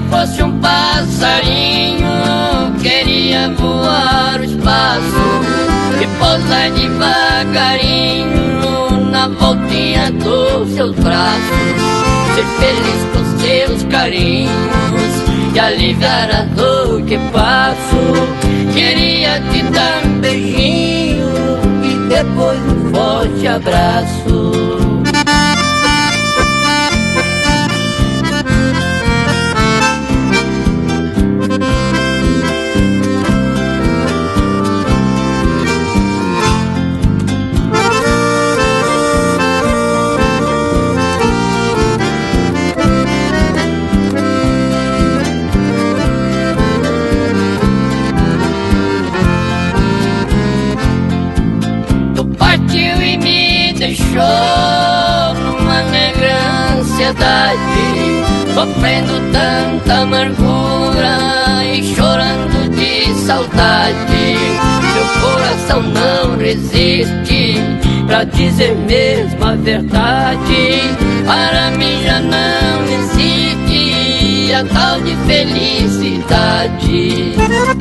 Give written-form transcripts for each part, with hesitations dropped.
fosse um passarinho, queria voar o espaço e pousar devagarinho na voltinha dos seus braços, ser feliz com seus carinhos e aliviar a dor que passo. Queria te dar um beijinho e depois um forte abraço. Deixou numa negra ansiedade, sofrendo tanta amargura e chorando de saudade. Meu coração não resiste pra dizer mesmo a verdade. Para mim já não existe a tal de felicidade.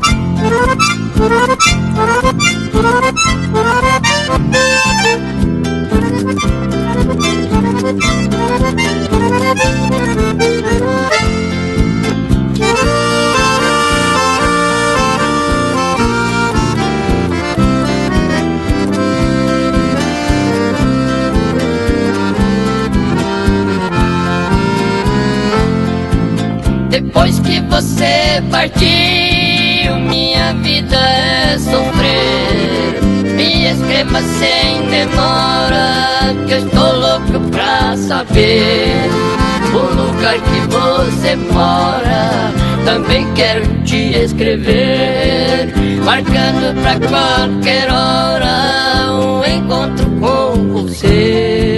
Depois que você partiu, minha vida é sofrer. Me escreva sem demora, que eu estou louco pra saber o lugar que você mora. Também quero te escrever, marcando pra qualquer hora um encontro com você.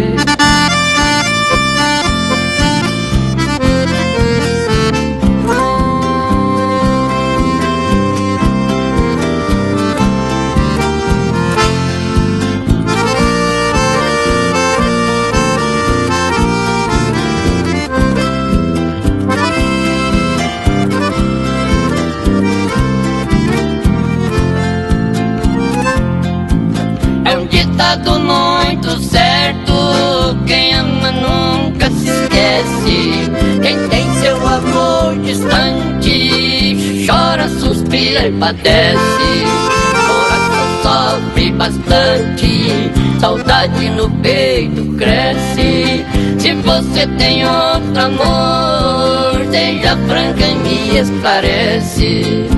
Ditado muito certo, quem ama nunca se esquece. Quem tem seu amor distante chora, suspira e padece. Coração sofre bastante, saudade no peito cresce. Se você tem outro amor, seja franca e me esclarece.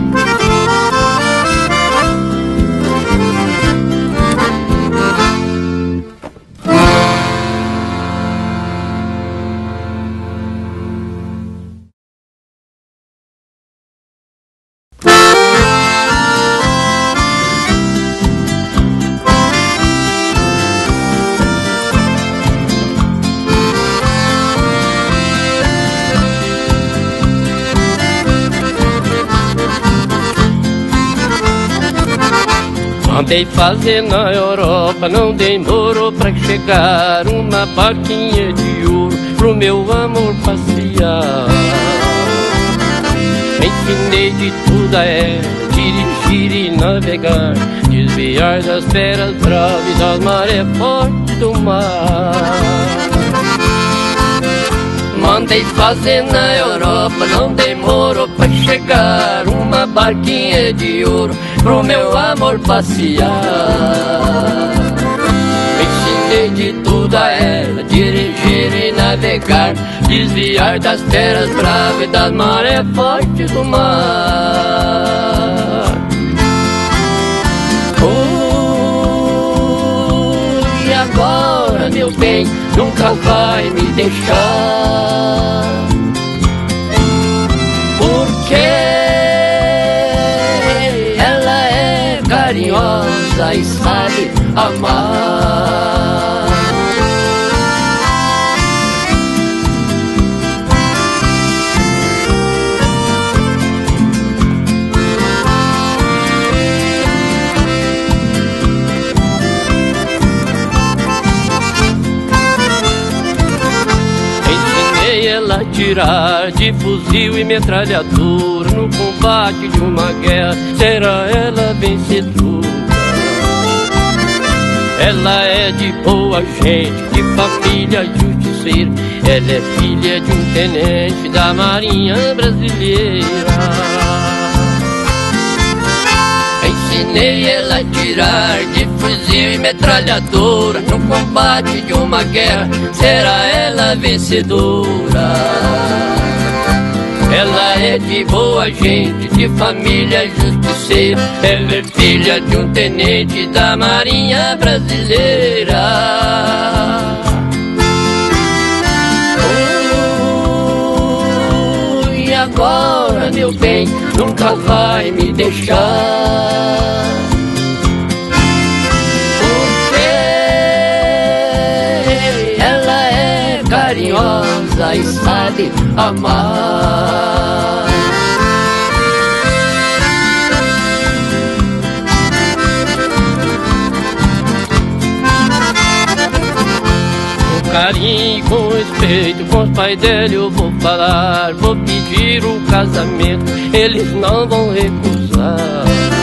Mandei fazer na Europa, não demorou pra chegar uma barquinha de ouro pro meu amor passear. Ensinei de tudo a ela, dirigir e navegar, desviar das feras bravas, das marés fortes do mar. Mandei fazer na Europa, não demorou pra chegar uma barquinha de ouro pro meu amor passear. Ensinei de tudo a ela, dirigir e navegar, desviar das feras bravas e das marés fortes do mar. E agora, meu bem, nunca vai me deixar, porque ela é carinhosa e sabe amar. ela atirar de fuzil e metralhadora no combate de uma guerra, será ela vencedora. Ela é de boa gente, de família justiceira. Ela é filha de um tenente da Marinha Brasileira. Ensinei ela a atirar de fuzil e metralhadora no combate de uma guerra, será ela vencedora. Ela é de boa gente, de família justiceira. Ela é filha de um tenente da Marinha Brasileira. E agora, meu bem, nunca vai me deixar, porque ela é carinhosa e sabe amar. Com carinho e com respeito, com os pais dela eu vou falar. Vou pedir o casamento, eles não vão recusar,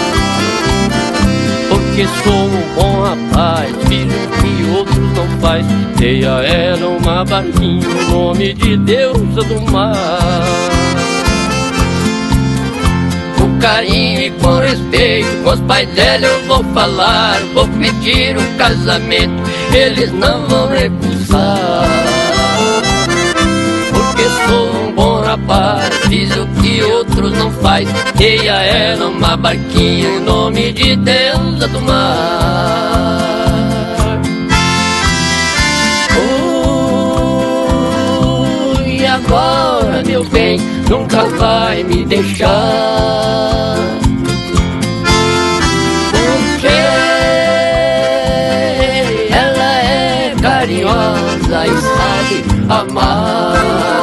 porque sou um bom rapaz, fiz o que outros não faz. Dei a ela uma barquinha, o nome de deusa do mar. Com carinho e com respeito, com os pais dela eu vou falar. Vou pedir o casamento, eles não vão recusar, porque sou um bom rapaz, fiz o que outros não faz. Dei a ela uma barquinha, em nome de deusa do mar. E agora, meu bem, nunca vai me deixar, porque ela é carinhosa e sabe amar.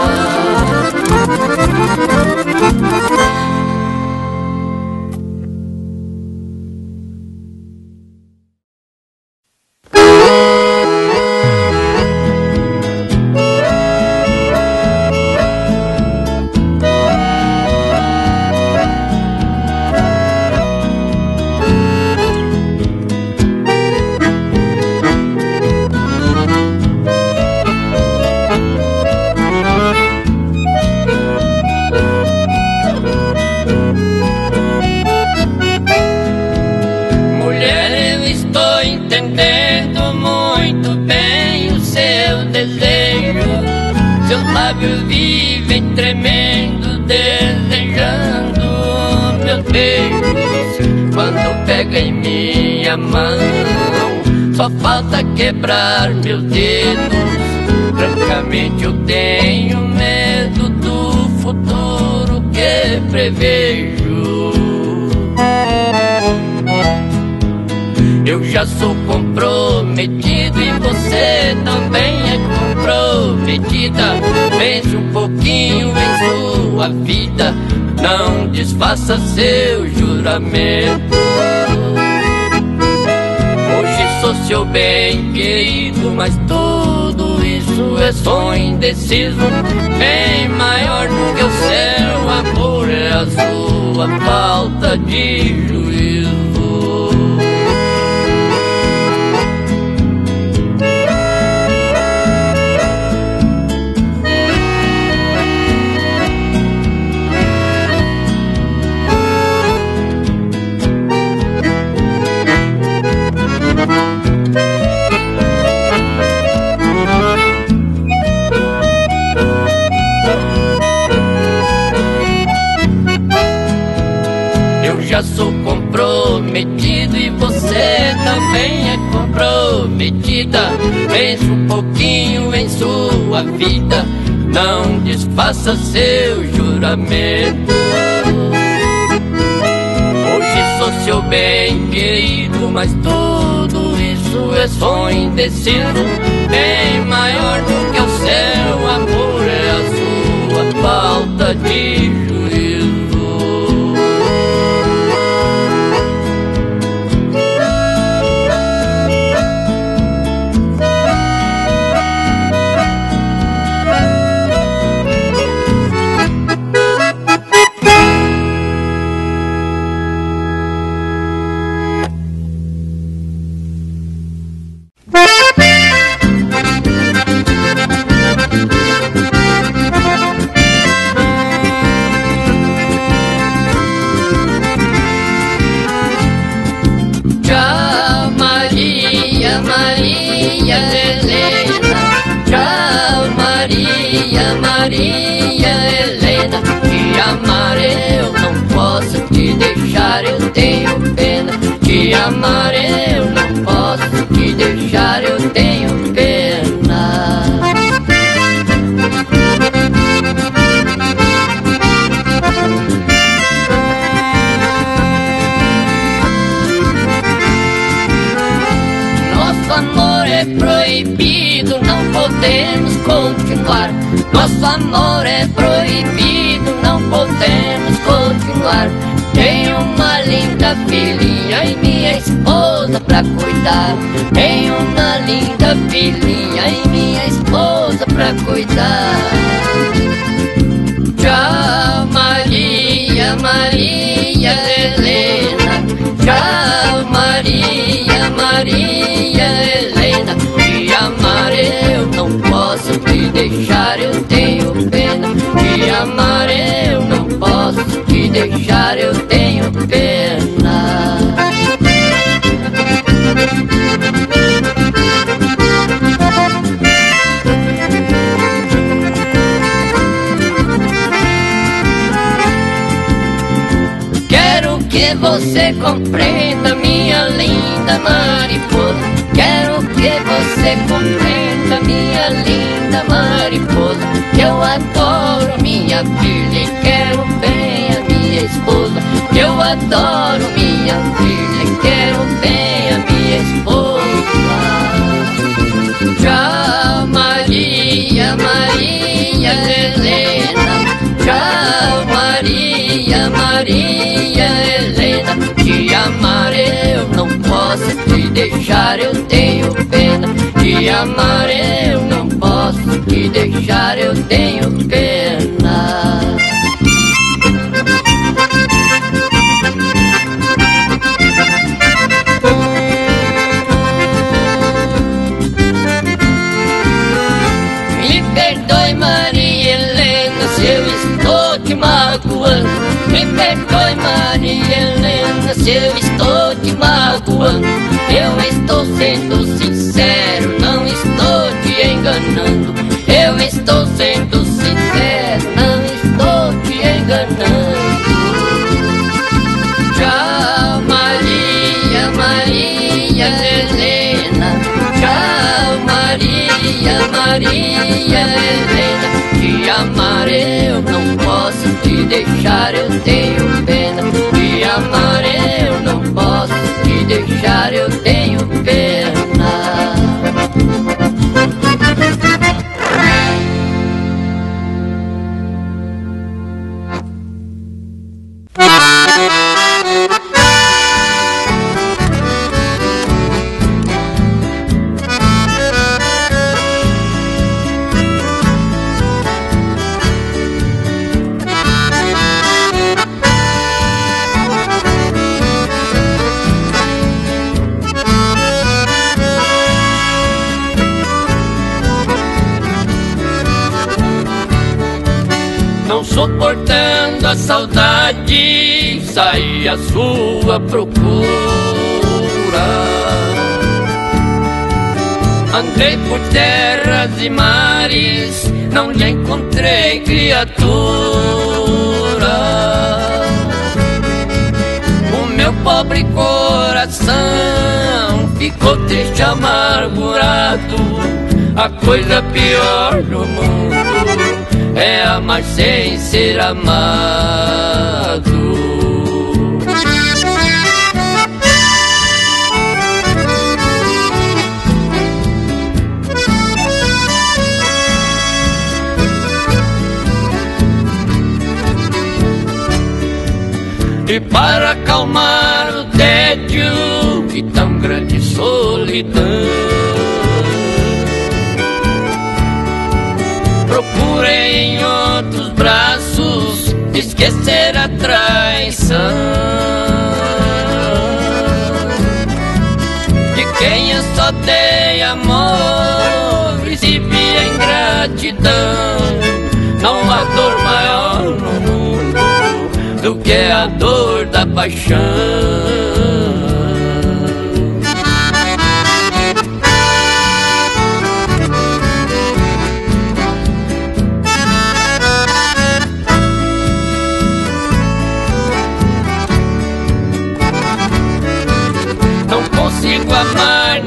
Vivem tremendo, desejando meus beijos. Quando pega em minha mão, só falta quebrar meus dedos. Francamente eu tenho medo do futuro que prevejo. Eu já sou comprometido e você também é comprometida. Pense um pouquinho em sua vida, não desfaça seu juramento. Hoje sou seu bem querido, mas tudo isso é só indeciso. Bem maior do que o seu amor é a sua falta de juízo. Já sou comprometido e você também é comprometida. Pense um pouquinho em sua vida, não desfaça seu juramento. Hoje sou seu bem querido, mas tudo isso é só indeciso. Bem maior do que o seu amor é a sua falta de juízo. Maria, Maria Helena, te amar eu não posso, te deixar eu tenho pena. Te amar eu não posso, te deixar eu tenho pena. Nosso amor é proibido, não podemos continuar. Nosso amor é proibido, não podemos continuar. Tenho uma linda filhinha e minha esposa pra cuidar. Tenho uma linda filhinha e minha esposa pra cuidar. Tchau, Maria, Maria Helena. Tchau, Maria, Maria Helena. Te amar eu não posso, te deixar eu tenho pena. Te amar eu não posso, te deixar eu tenho pena. Quero que você compreenda, minha linda mariposa. Quero que você compreenda, minha linda mariposa, que eu adoro minha filha e quero bem a minha esposa. Que eu adoro minha filha e quero bem a minha esposa. Tchau, Maria, Maria Helena. Tchau, Maria, Maria Helena. Te amar eu não posso, te deixar eu tenho pena. Te amar eu não posso, te deixar eu tenho pena. Me perdoe, Maria Helena, se eu estou te magoando. Me perdoe, Maria Helena, se eu estou te magoando. Eu estou sendo sincero, não estou te enganando. Eu estou sendo sincero, não estou te enganando. Tchau, Maria, Maria Helena. Tchau, Maria, Maria Helena. Te amar eu não posso, te deixar eu tenho pena. Te amar eu não posso, te deixar eu tenho pena. Não suportando a saudade, saí à sua procura. Andei por terras e mares, não lhe encontrei criatura. O meu pobre coração ficou triste, amargurado. A coisa pior do mundo é amar sem ser amado. E para acalmar o tédio e tão grande solidão, procurei em outros braços esquecer a traição de quem eu só dei amor, recebi a ingratidão. Não há dor maior no mundo do que a dor da paixão.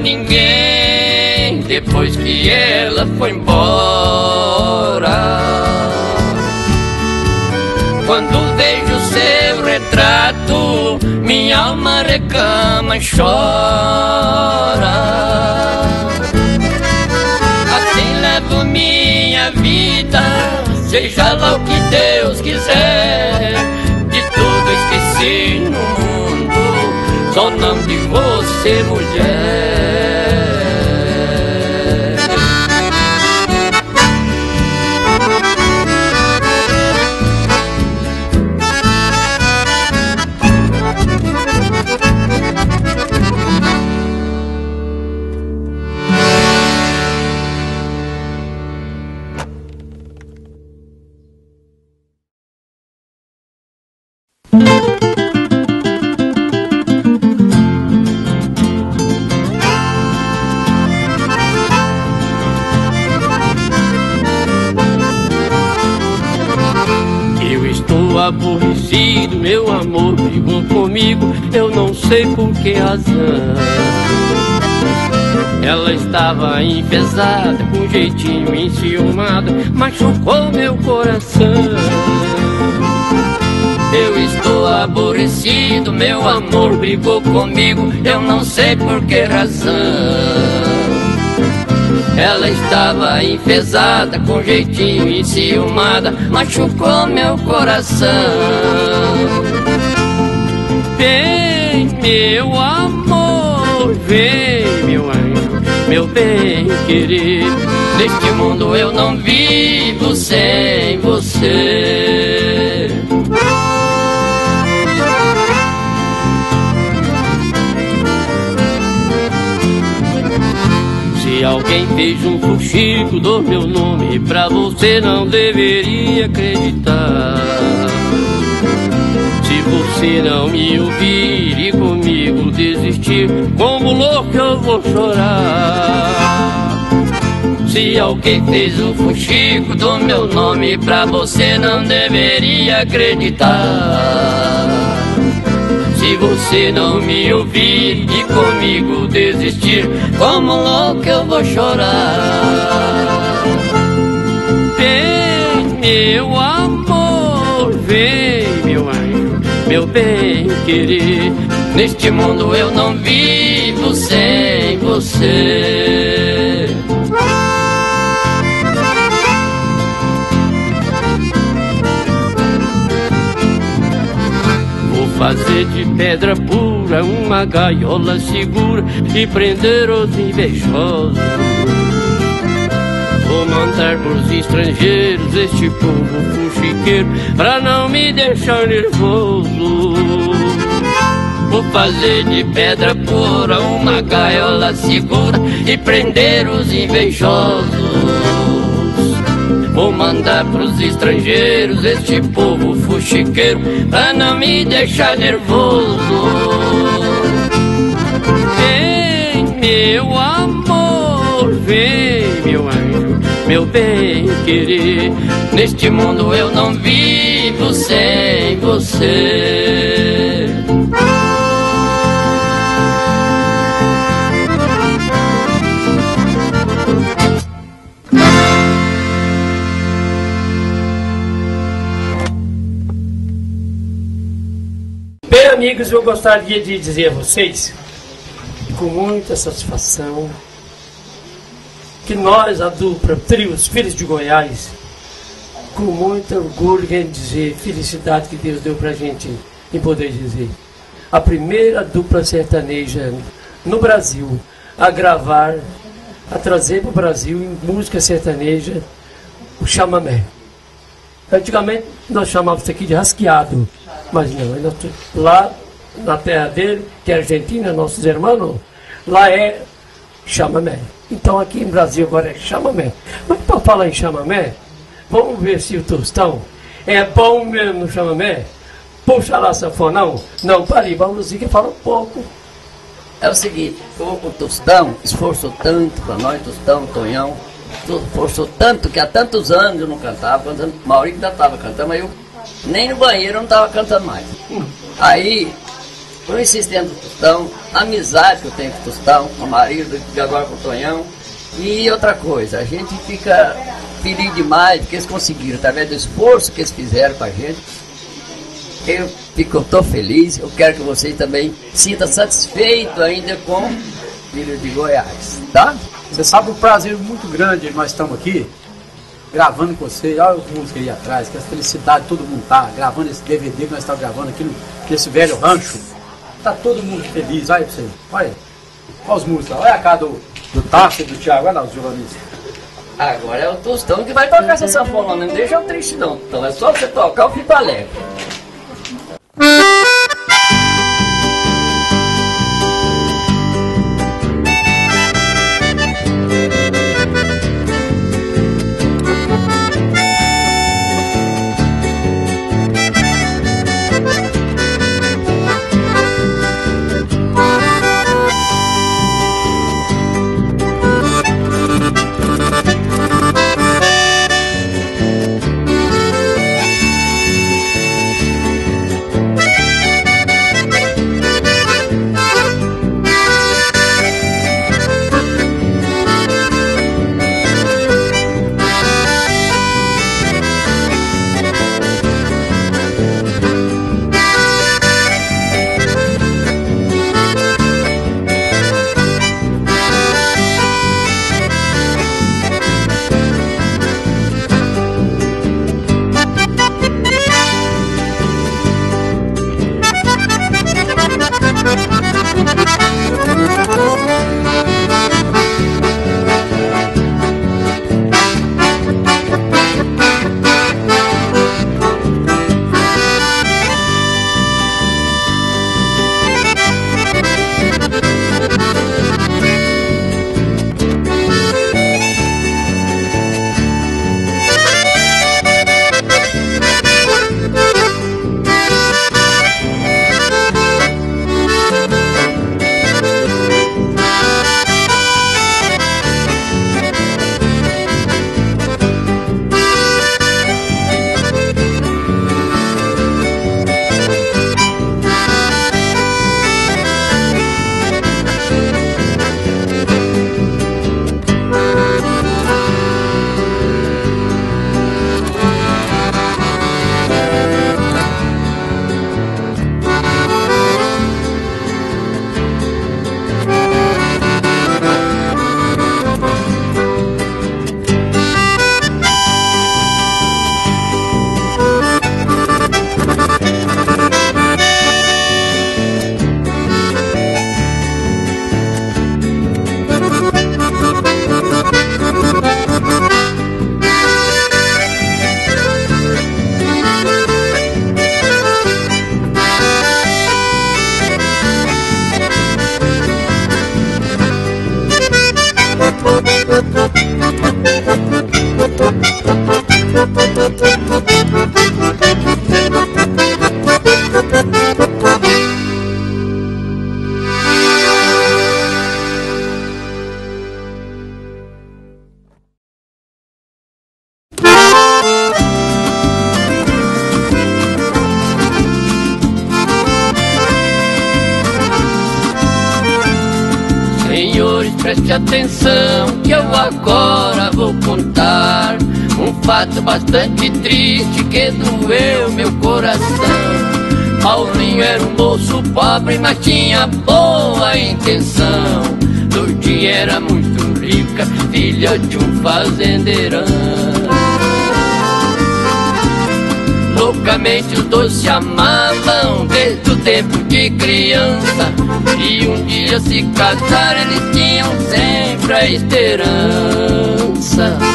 ninguém depois que ela foi embora. Quando vejo seu retrato, minha alma reclama e chora. Assim levo minha vida, seja lá o que Deus quiser. De tudo esqueci no mundo, só não de você, mulher. Aborrecido, meu amor brigou comigo, eu não sei por que razão. Ela estava enfesada, com jeitinho enciumada, machucou meu coração. Eu estou aborrecido, meu amor brigou comigo, eu não sei por que razão. Ela estava enfesada, com jeitinho enciumada, machucou meu coração. Vem, meu amor, vem, meu anjo, meu bem querido. Neste mundo eu não vivo sem você. Se alguém fez um fuxico do meu nome, pra você não deveria acreditar. Se você não me ouvir e comigo desistir, como louco eu vou chorar. Se alguém fez um fuxico do meu nome, pra você não deveria acreditar. Se você não me ouvir e comigo desistir, como louco eu vou chorar. Vem, meu amor, vem, meu anjo, meu bem querer. Neste mundo eu não vivo sem você. Fazer de pedra pura uma gaiola segura e prender os invejosos. Vou mandar pros estrangeiros este povo fuxiqueiro pra não me deixar nervoso. Vou fazer de pedra pura uma gaiola segura e prender os invejosos. Vou mandar pros estrangeiros este povo fuxiqueiro pra não me deixar nervoso. Vem, meu amor, vem, meu anjo, meu bem querer. Neste mundo eu não vivo sem você. Bem, amigos, eu gostaria de dizer a vocês, com muita satisfação, que nós, a dupla Trio Os Filhos de Goiás, com muito orgulho, queremos dizer, felicidade que Deus deu pra gente em poder dizer, a primeira dupla sertaneja no Brasil a gravar, a trazer para o Brasil em música sertaneja o chamamé. Antigamente nós chamávamos isso aqui de rasqueado, mas não, lá na terra dele, que é Argentina, nossos irmãos, lá é chamamé. Então aqui em Brasil agora é chamamé. Mas para falar em chamamé, vamos ver se o Tostão é bom mesmo no chamamé. Puxa lá, sanfonão. Não, pare, vamos que fala um pouco. É o seguinte, o Tostão esforçou tanto para nós, Tostão, Tonhão, esforçou tanto que há tantos anos eu não cantava, quando o Maurício ainda estava cantando, mas eu nem no banheiro eu não estava cantando mais. Aí Por insistência do Tostão, a amizade que eu tenho com o Tostão, com o marido, e agora com o Tonhão. E outra coisa, a gente fica feliz demais que eles conseguiram, através do esforço que eles fizeram com a gente. Eu estou feliz, eu quero que vocês também sintam satisfeitos ainda com Filhos de Goiás, tá? Você sabe o prazer muito grande, nós estamos aqui, gravando com vocês, olha os músicos aí atrás, que a felicidade todo mundo tá, gravando esse DVD que nós estamos gravando aqui nesse velho rancho. Tá todo mundo feliz, olha pra você, olha os músicos, olha a cara do Tasso e do Thiago, olha lá os violonistas. Agora é o Tostão que vai tocar essa sanfona, não deixa eu triste não, então é só você tocar o Fito Alegre. Preste atenção que eu agora vou contar um fato bastante triste que doeu meu coração. Paulinho era um moço pobre, mas tinha boa intenção. Lourdinha era muito rica, filha de um fazendeirão. Loucamente os dois se amavam desde o tempo de criança, e um dia se casaram, eles tinham sempre a esperança.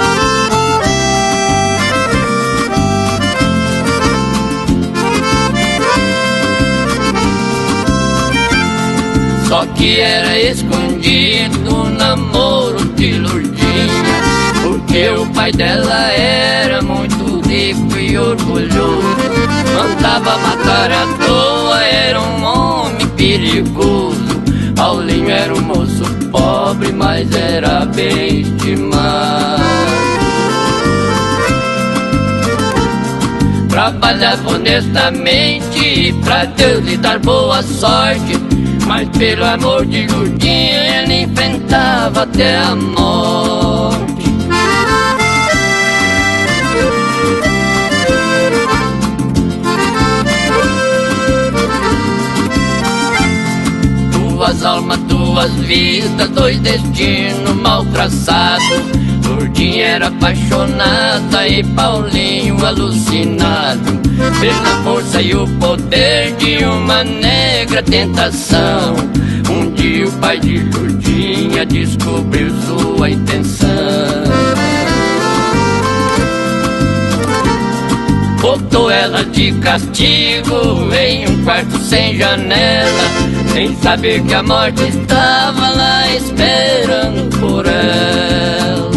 Só que era escondido o namoro de Lourdinha, porque o pai dela era muito rico e orgulhoso. Mandava matar à toa, era um homem perigoso. Paulinho era um moço pobre, mas era bem estimado. Pra trabalhava honestamente pra Deus lhe dar boa sorte, mas pelo amor de Lourdinha ele enfrentava até a morte. Duas almas, duas vidas, dois destinos mal traçados. Lourdinha era apaixonada e Paulinho alucinado pela força e o poder de uma negra tentação. Um dia o pai de Lourdinha descobriu sua intenção. Botou ela de castigo em um quarto sem janela, sem saber que a morte estava lá esperando por ela.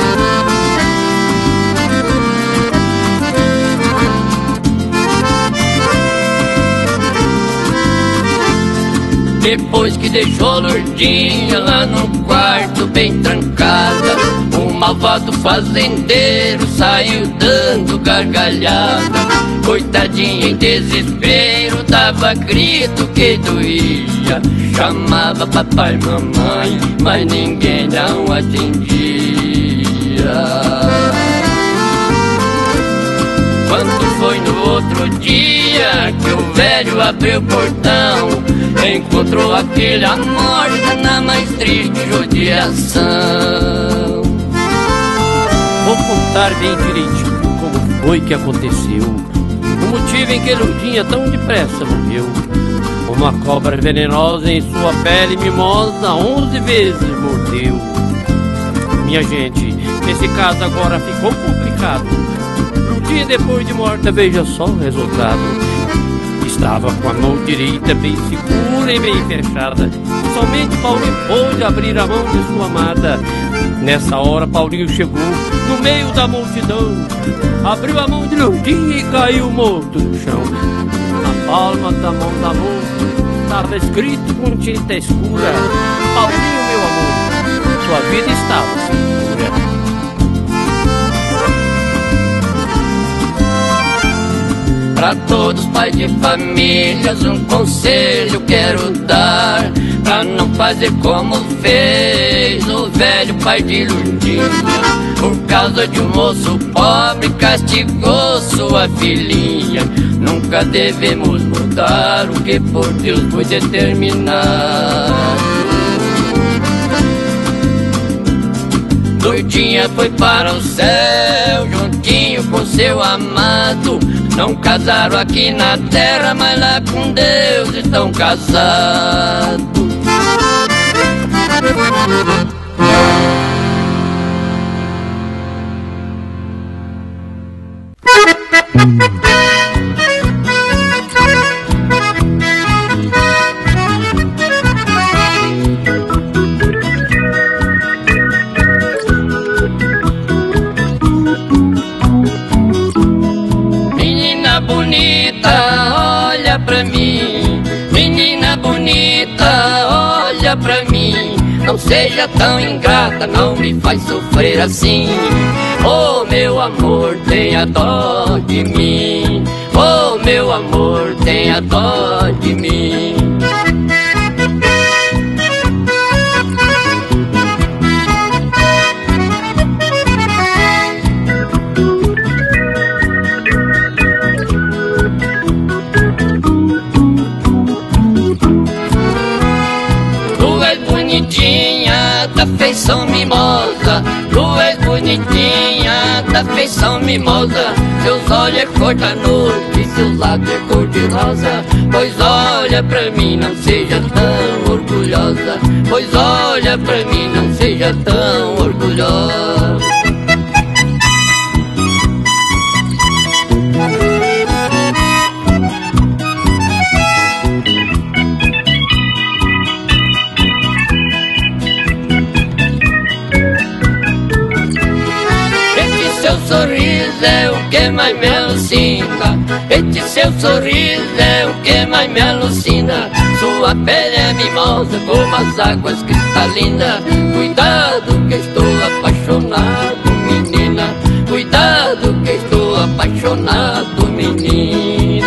Depois que deixou Lourdinha lá no quarto bem trancada, o malvado fazendeiro saiu dando gargalhada. Coitadinha em desespero, dava grito que doía, chamava papai e mamãe, mas ninguém não atendia. Quando foi no outro dia que o velho abriu o portão, encontrou a filha morta na mais triste judiação. Vou contar bem direitinho como foi que aconteceu, o motivo em que Lourdinha tão depressa morreu. Uma cobra venenosa em sua pele mimosa 11 vezes mordeu. Minha gente, esse caso agora ficou complicado. Lourdinha depois de morta, veja só o resultado. Estava com a mão direita bem segura e bem fechada. Somente Paulinho pôde abrir a mão de sua amada. Nessa hora Paulinho chegou no meio da multidão, abriu a mão de Lourdinha e caiu morto no chão. Na palma da mão da moça estava escrito com tinta escura: Paulinho, meu amor, sua vida estava segura. Pra todos pais de famílias um conselho quero dar, pra não fazer como fez o velho pai de Lourdinha. Por causa de um moço pobre castigou sua filhinha. Nunca devemos mudar o que por Deus foi determinado. Lourdinha foi para o céu juntinho com seu amado. Não casaram aqui na terra, mas lá com Deus estão casados. Olha pra mim, menina bonita, olha pra mim. Não seja tão ingrata, não me faz sofrer assim. Oh meu amor, tenha dó de mim. Oh meu amor, tenha dó de mim. Bonitinha, da feição mimosa, tu és bonitinha, da feição mimosa. Seus olhos é cor da noite, seus lábios é cor de rosa. Pois olha pra mim, não seja tão orgulhosa. Pois olha pra mim, não seja tão orgulhosa. Sorriso é o que mais me alucina. Este seu sorriso é o que mais me alucina. Sua pele é mimosa como as águas cristalinas. Cuidado que estou apaixonado, menina. Cuidado que estou apaixonado, menino.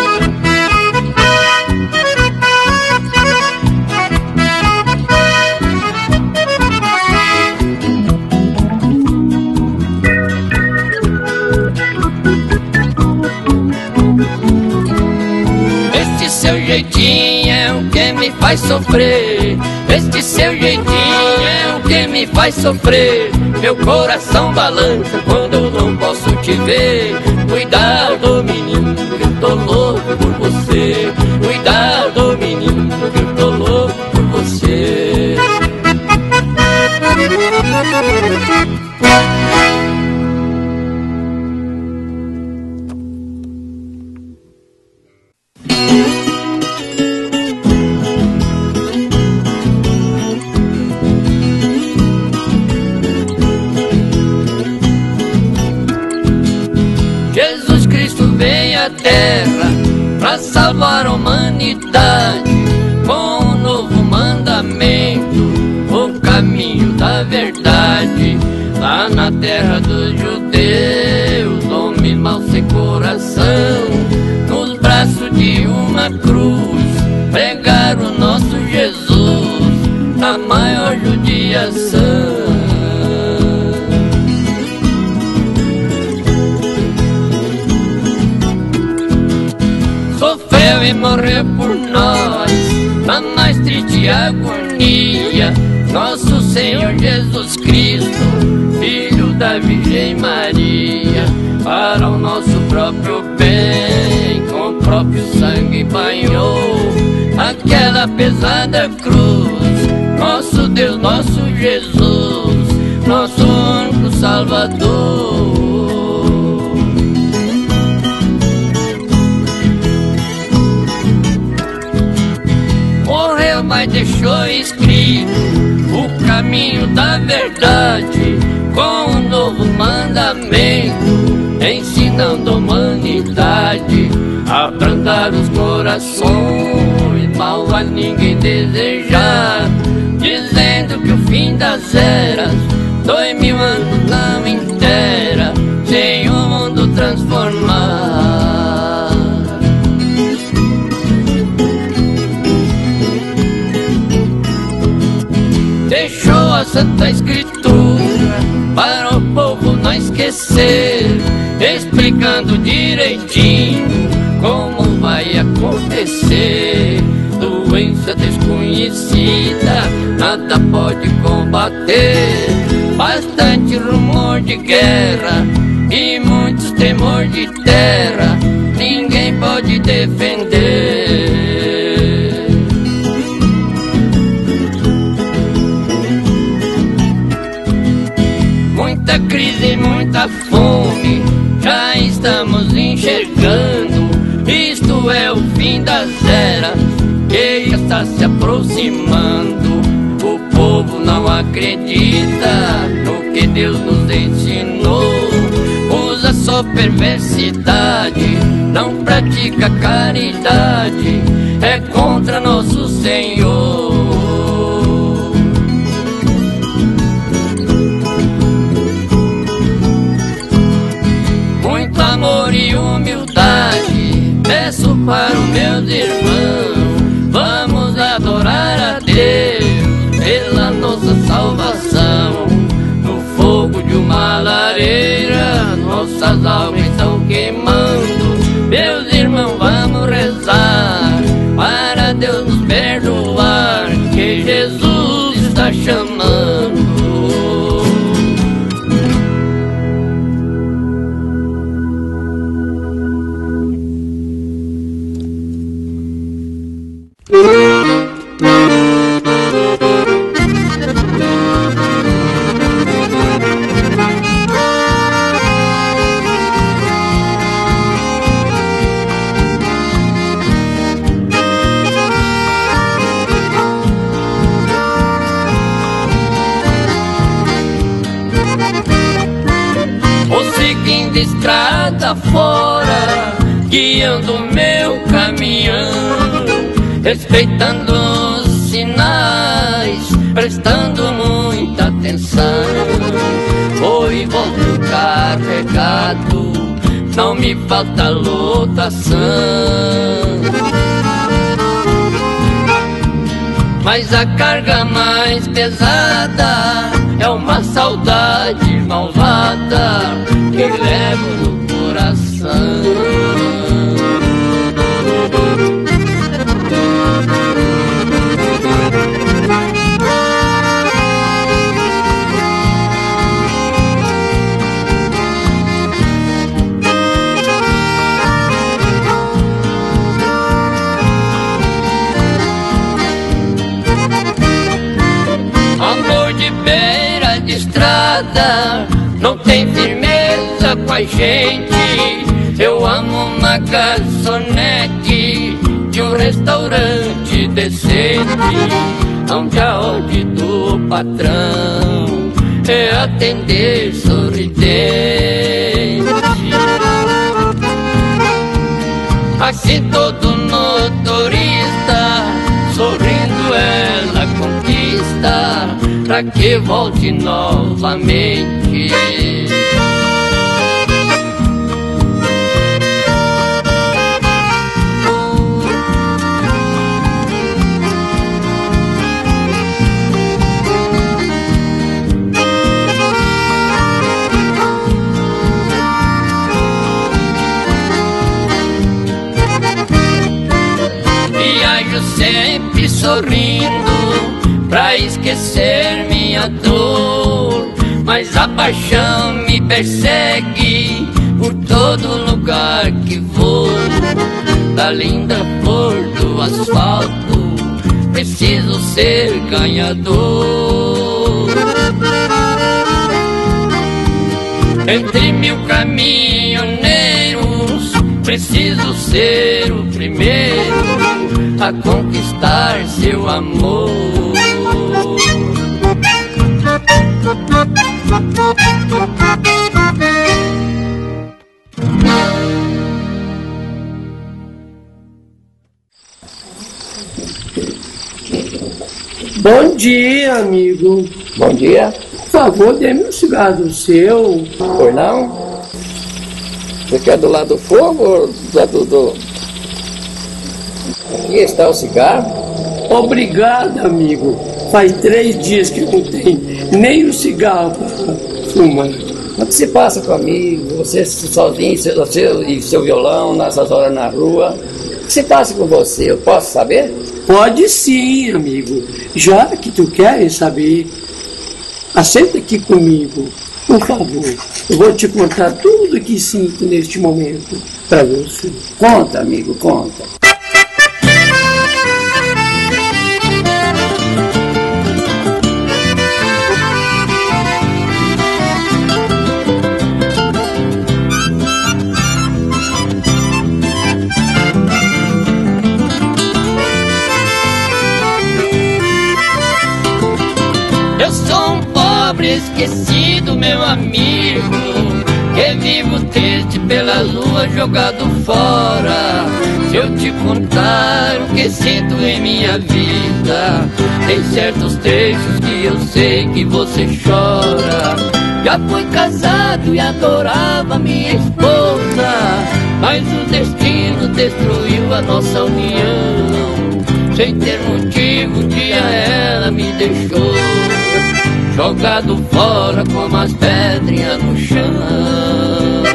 Este seu jeitinho é o que me faz sofrer. Este seu jeitinho é o que me faz sofrer. Meu coração balança quando eu não posso te ver. Cuidado, menino, que eu tô louco por você. Cuidado, menino, que eu tô louco por você. Jesus Cristo veio à terra pra salvar a humanidade com um novo mandamento, o caminho da verdade. Lá na terra dos judeus, homem mau sem coração, nos braços de uma cruz, pregaram o nosso Jesus na maior judiação. Sofreu e morreu por nós, na mais triste agonia, nosso Senhor Jesus Cristo, Filho da Virgem Maria, para o nosso próprio bem, com o próprio sangue banhou aquela pesada cruz. Nosso Deus, nosso Jesus, nosso único Salvador. Morreu, mas deixou escrito o caminho da verdade, com um novo mandamento, ensinando a humanidade a abrandar os corações, mal a ninguém desejar, dizendo que o fim das eras, 2000 anos não inteira, sem o mundo transformar. Deixou a Santa Escritura para o povo não esquecer, explicando direitinho como vai acontecer. Doença desconhecida, nada pode combater. Bastante rumor de guerra e muitos temor de terra, ninguém pode defender. Muita crise, muita fome, já estamos enxergando. Isto é o fim das eras, que já está se aproximando. O povo não acredita no que Deus nos ensinou, usa só perversidade, não pratica caridade, é contra nosso Senhor. Muito amor e humildade peço para os meus irmãos, vamos adorar a Deus pela nossa salvação. No fogo de uma lareira, nossas almas estão queimando. Meus irmãos, vamos rezar para Deus nos perdoar, que Jesus está chamando. Estrada fora, guiando meu caminhão, respeitando os sinais, prestando muita atenção. Vou e volto carregado não me falta lotação. Mas a carga mais pesada é uma saudade malvada que levo no coração. Não tem firmeza com a gente. Eu amo uma garçonete de um restaurante decente, onde a ordem do patrão é atender sorridente. Assim todo motorista, sorrindo ela conquista, pra que volte novamente. Viajo sempre sorrindo pra esquecer minha dor, mas a paixão me persegue por todo lugar que vou. Da linda flor do asfalto preciso ser ganhador. Entre 1000 caminhoneiros preciso ser o primeiro a conquistar seu amor. Bom dia, amigo. Bom dia. Por favor, dê-me um cigarro seu. Pois não? Você quer do lado do fogo ou do lado do... Aqui está o cigarro. Obrigado, amigo. Faz 3 dias que eu não tenho nem um cigarro para fumar. O que se passa comigo? Você sozinho e seu violão nessas horas na rua. O que se passa com você? Eu posso saber? Pode sim, amigo. Já que tu queres saber, assenta aqui comigo, por favor. Eu vou te contar tudo o que sinto neste momento para você. Conta, amigo, conta. Eu sou um pobre esquecido, meu amigo, que vivo triste pela lua jogado fora. Se eu te contar o que sinto em minha vida, tem certos trechos que eu sei que você chora. Já fui casado e adorava minha esposa, mas o destino destruiu a nossa união. Sem ter motivo, um dia ela me deixou, jogado fora como as pedrinhas no chão.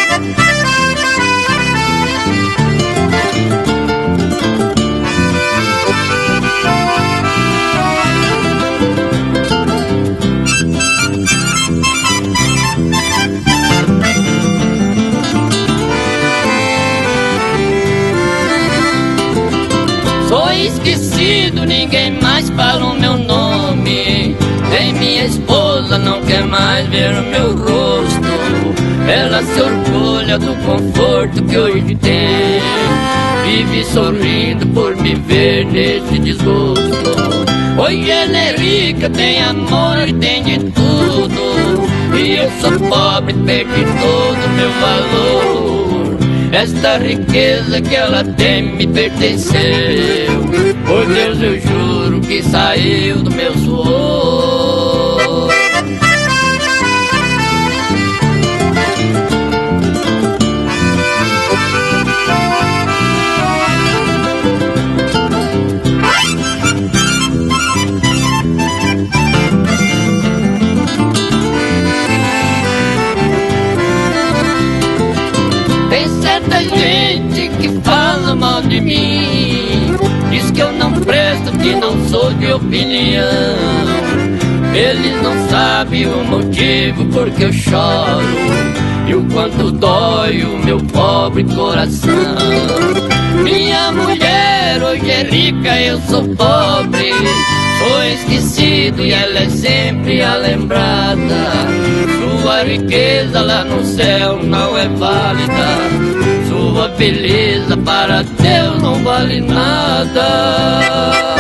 Sou esquecido, ninguém mais fala o meu nome. Nem minha esposa não quer mais ver o meu rosto. Ela se orgulha do conforto que hoje tem, vive sorrindo por me ver nesse desgosto. Hoje ela é rica, tem amor e tem de tudo, e eu sou pobre, perdi todo o meu valor. Esta riqueza que ela tem me pertenceu, por Deus eu juro que saiu do meu suor. Tem certa gente que fala mal de mim, diz que eu não presto, que não sou de opinião. Eles não sabem o motivo porque eu choro e o quanto dói o meu pobre coração. Minha mulher hoje é rica, eu sou pobre, sou esquecido e ela é sempre a lembrada. Sua riqueza lá no céu não é válida, sua beleza para Deus não vale nada.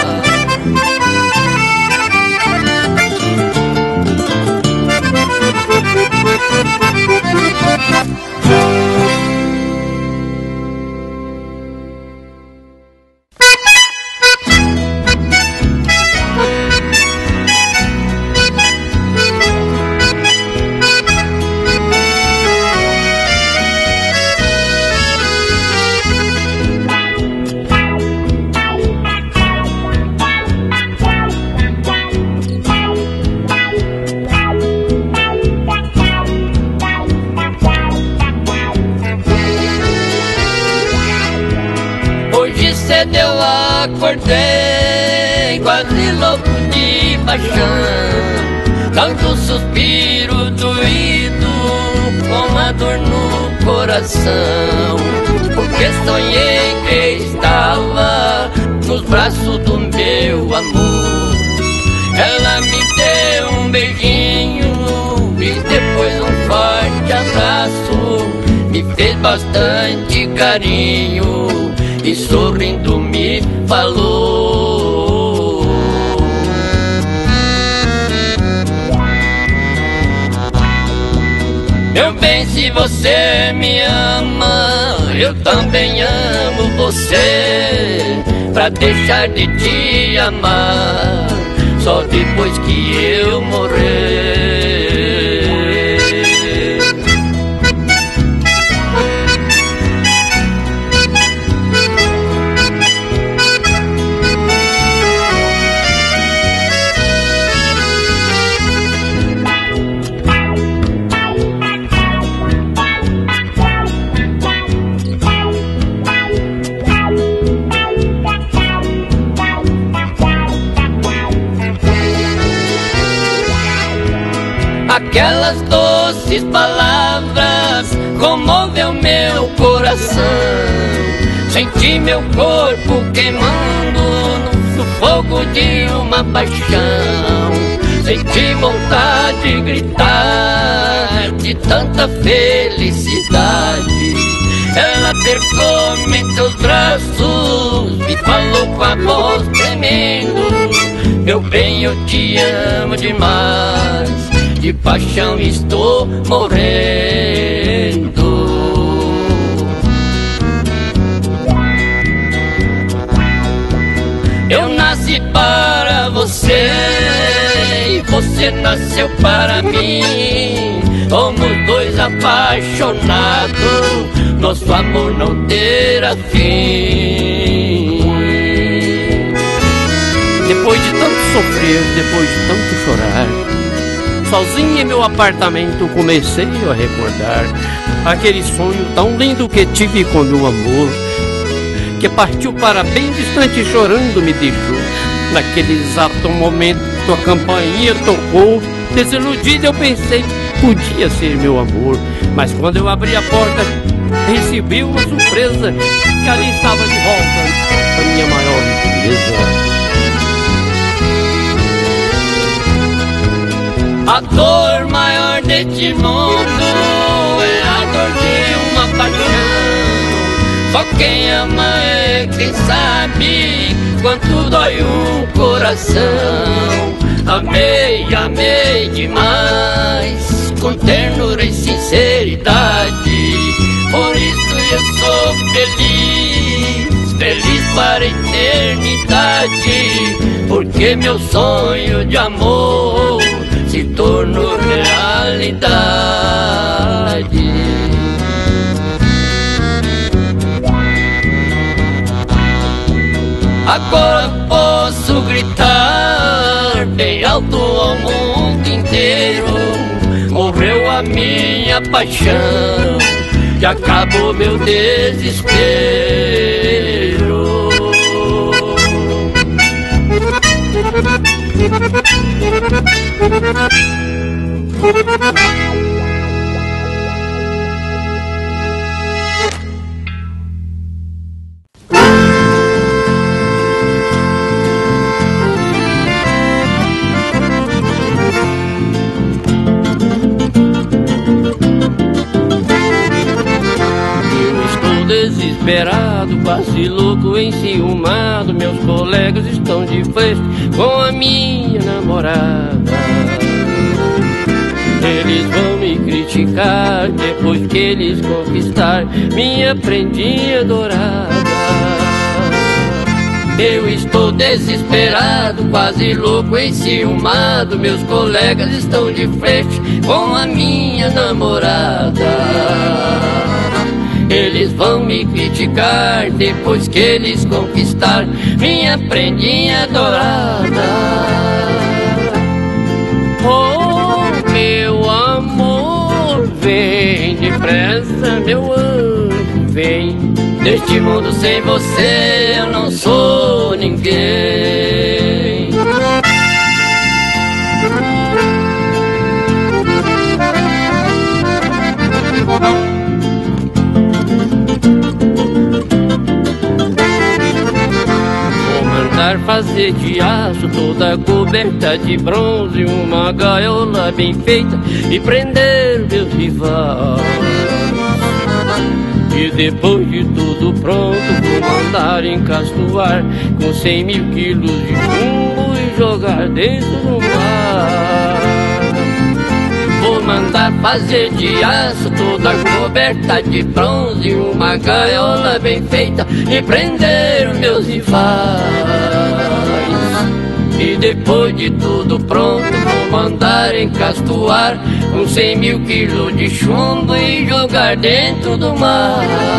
Cedo eu acordei, quase louco de paixão, tanto suspiro doído, com a dor no coração, porque sonhei que estava nos braços do meu amor. Ela me deu um beijinho e depois um forte abraço, me fez bastante carinho e sorrindo me falou: meu bem, se você me ama, eu também amo você. Pra deixar de te amar só depois que eu morrer. Aquelas doces palavras comoveu meu coração. Senti meu corpo queimando no sufoco de uma paixão. Senti vontade de gritar de tanta felicidade. Ela apertou-me em seus braços, me falou com a voz tremendo: meu bem, eu te amo demais, de paixão estou morrendo. Eu nasci para você e você nasceu para mim. Somos dois apaixonados, nosso amor não terá fim. Depois de tanto sofrer, depois de tanto chorar, sozinho em meu apartamento comecei a recordar aquele sonho tão lindo que tive com meu amor, que partiu para bem distante chorando me deixou. Naquele exato momento a campainha tocou. Desiludido eu pensei, podia ser meu amor, mas quando eu abri a porta recebi uma surpresa, que ali estava de volta a minha maior riqueza. A dor maior deste mundo é a dor de uma paixão. Só quem ama é quem sabe quanto dói um coração. Amei, amei demais, com ternura e sinceridade. Por isso eu sou feliz, feliz para a eternidade. Porque meu sonho de amor se tornou realidade. Agora posso gritar bem alto ao mundo inteiro: morreu a minha paixão, que acabou meu desespero. Desesperado, quase louco, enciumado, meus colegas estão de frente com a minha namorada. Eles vão me criticar depois que eles conquistar minha prendinha dourada. Eu estou desesperado, quase louco, enciumado, meus colegas estão de frente com a minha namorada. Eles vão me criticar depois que eles conquistar minha prendinha dourada. Oh, meu amor, vem depressa, meu anjo, vem. Neste mundo sem você eu não sou ninguém. Fazer de aço toda coberta de bronze, uma gaiola bem feita e prender meus rivais. E depois de tudo pronto vou mandar encastuar com 100 mil quilos de chumbo e jogar dentro do mar. Vou mandar fazer de aço toda coberta de bronze, uma gaiola bem feita e prender meus rivais. E depois de tudo pronto vou mandar encastuar com 100 mil quilos de chumbo e jogar dentro do mar.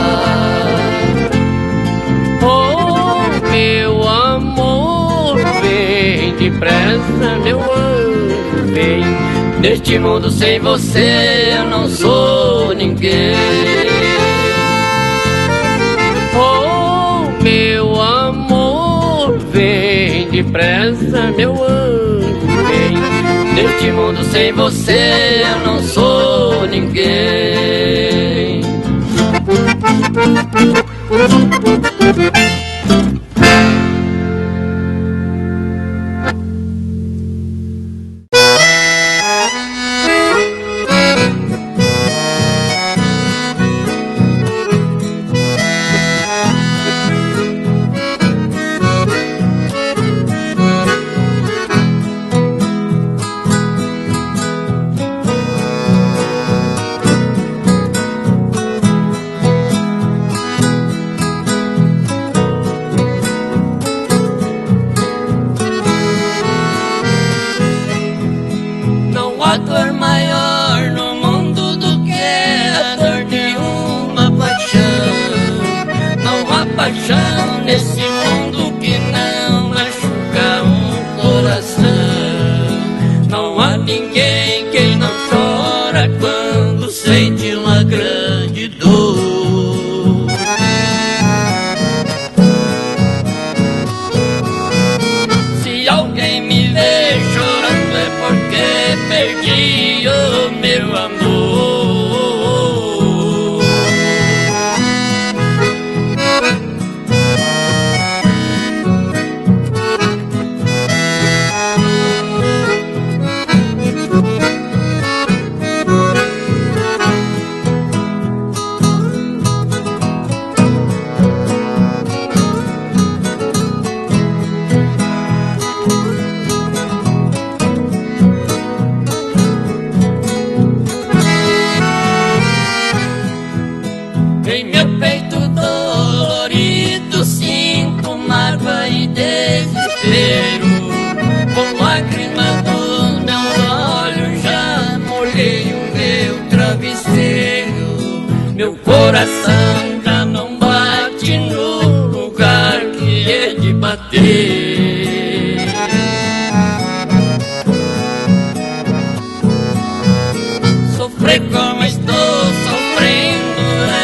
Oh, meu amor, vem depressa, meu anjo, vem. Neste mundo sem você eu não sou ninguém. Oh, meu amor, vem depressa, meu anjo, vem. Neste mundo sem você eu não sou ninguém. Nesse mundo que não machuca um coração, não há ninguém que não chora quando sente uma grande dor. Se alguém me vê chorando é porque perdi o meu amor. Em meu peito dolorido sinto mágoa e desespero. Com lágrimas nos meus olhos já molhei o meu travesseiro. Meu coração já não bate no lugar que é de bater. Sofrer como estou sofrendo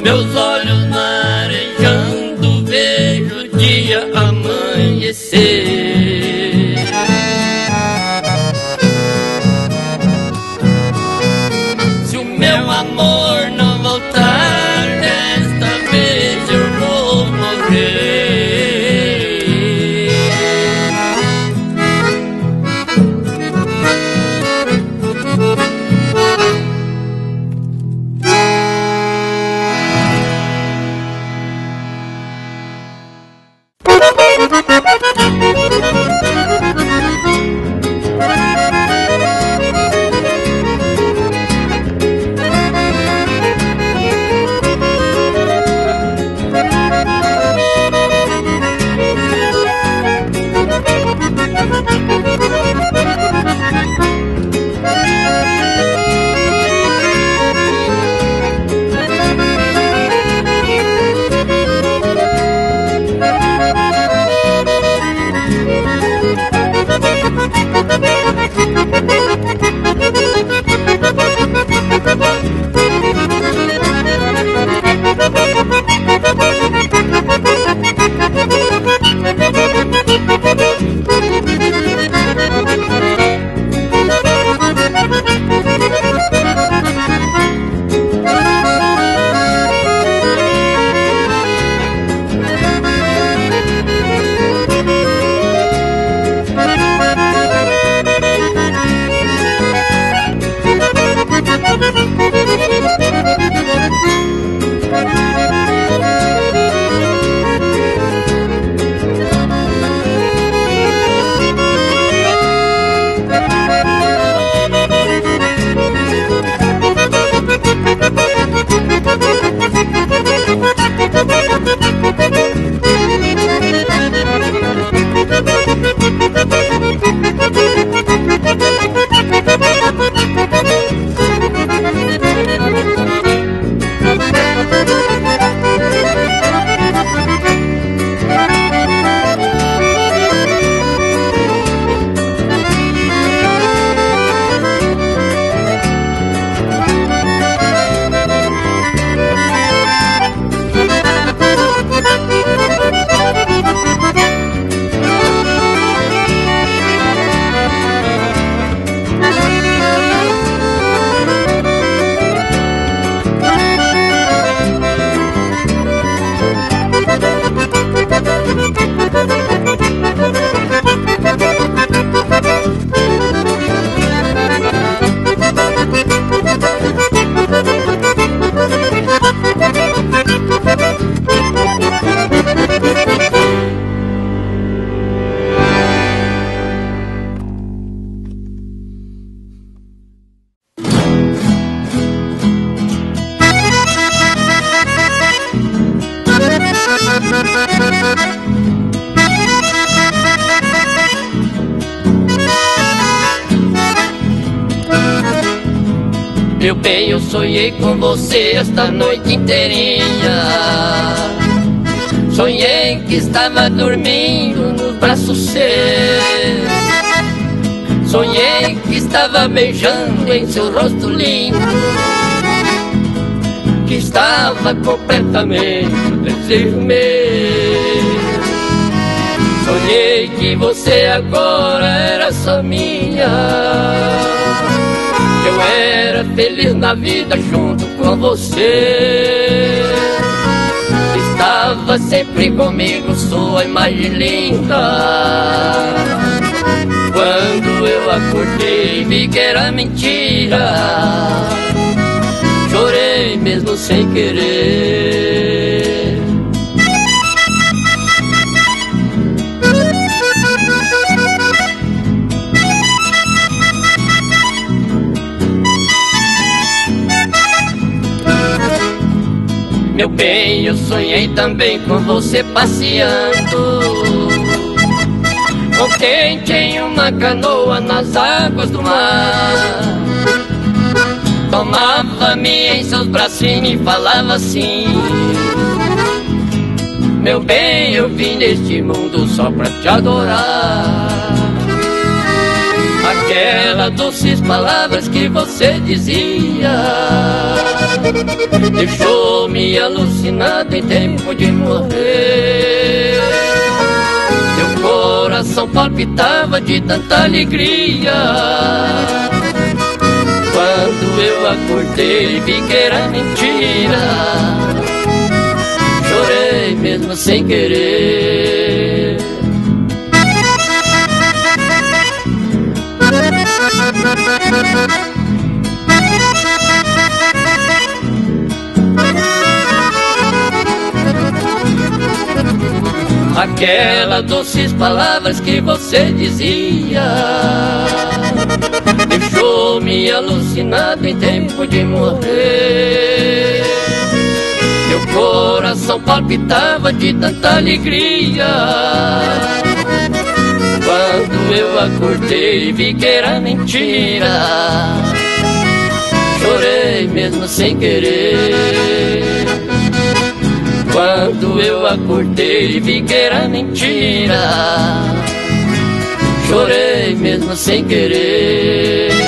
Meus olhos marejando, vejo o dia amanhecer. Se o meu amor não voltar, desta vez eu vou morrer. Meu bem, eu sonhei com você esta noite inteirinha. Sonhei que estava dormindo nos braços seus. Sonhei que estava beijando em seu rosto lindo, que estava completamente o desejo meu. Sonhei que você agora era só minha. Eu era feliz na vida junto com você. Estava sempre comigo, sua imagem linda. Quando eu acordei, vi que era mentira. Chorei mesmo sem querer. Meu bem, eu sonhei também com você passeando contente em uma canoa nas águas do mar. Tomava-me em seus bracinhos e falava assim: meu bem, eu vim neste mundo só pra te adorar. Aquelas doces palavras que você dizia deixou-me alucinado em tempo de morrer. Meu coração palpitava de tanta alegria. Quando eu acordei vi que era mentira. Chorei mesmo sem querer. Aquelas doces palavras que você dizia deixou-me alucinado em tempo de morrer. Meu coração palpitava de tanta alegria. Quando eu acordei vi que era mentira. Chorei mesmo sem querer. Quando eu acordei vi que era mentira. Chorei mesmo sem querer.